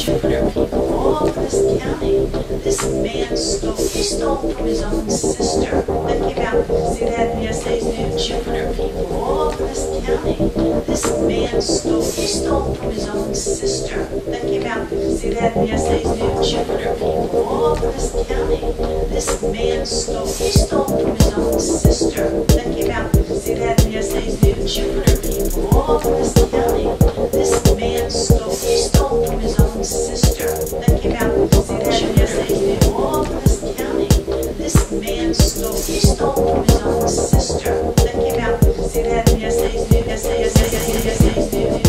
Jupiter people all over this county. This man stole from his own sister. That came out, see that in yesterday's news? Jupiter people all over this county. This man stole from his own sister. That came out, see that in yesterday's news? Jupiter people all over this county. This man stole from his own sister. That came out, see that in yesterday's news? Jupiter people all over this county. This man stole from his own sister. That came out, see that in yesterday's news? All over this county. This man stole from his own sister. That came out, see that in yesterday's news? Yesterday's news.